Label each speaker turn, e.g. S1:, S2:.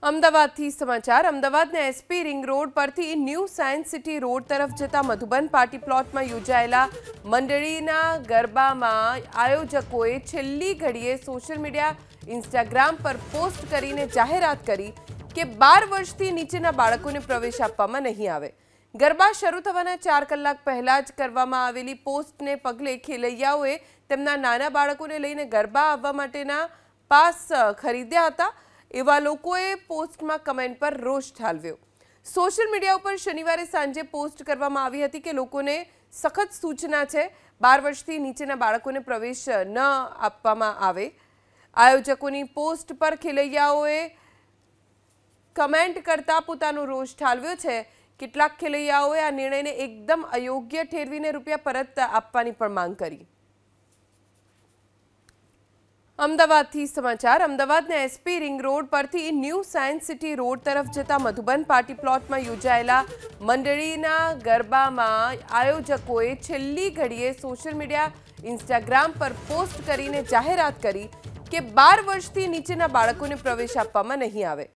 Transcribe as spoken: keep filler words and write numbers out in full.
S1: અમદાવાદથી સમાચાર અમદાવાદના એસપી રિંગ રોડ પરથી ન્યૂ સાયન્સ સિટી રોડ તરફ જતા મધુબન પાર્ટી પ્લોટમાં યોજાયેલા મંડળીના ગરબામાં આયોજકોએ છેલ્લી ઘડીએ સોશિયલ મીડિયા ઇન્સ્ટાગ્રામ પર પોસ્ટ કરીને જાહેરાત કરી કે બાર વર્ષથી નીચેના બાળકોને પ્રવેશ આપવામાં નહીં આવે। ગરબા શરૂ થવાના ચાર કલાક પહેલા જ કરવામાં આવેલી પોસ્ટને પગલે ખેલૈયાઓએ તેમના નાના બાળકોને લઈને ગરબા આવવા માટેના પાસ ખરીદ્યા હતા। એવા લોકોએ પોસ્ટમાં કમેન્ટ પર રોષ ઠાલવ્યો। સોશિયલ મીડિયા ઉપર શનિવારે સાંજે પોસ્ટ કરવામાં આવી હતી કે લોકોને સખત સૂચના છે, બાર વર્ષથી નીચેના બાળકોને પ્રવેશ ન આપવામાં આવે। આયોજકોની પોસ્ટ પર ખેલૈયાઓએ કમેન્ટ કરતા પોતાનો રોષ ઠાલવ્યો છે। કેટલાક ખેલૈયાઓએ આ નિર્ણયને એકદમ અયોગ્ય ઠેરવીને રૂપિયા પરત આપવાની પણ માંગ કરી। અમદાવાદથી સમાચાર અમદાવાદના એસપી રિંગ રોડ પરથી ન્યૂ સાયન્સ સિટી રોડ તરફ જતા મધુબન પાર્ટી પ્લોટમાં યોજાયેલા મંડળીના ગરબામાં આયોજકોએ છેલ્લી ઘડીએ સોશિયલ મીડિયા ઇન્સ્ટાગ્રામ પર પોસ્ટ કરીને જાહેરાત કરી કે બાર વર્ષથી નીચેના બાળકોને પ્રવેશ આપવામાં નહીં આવે।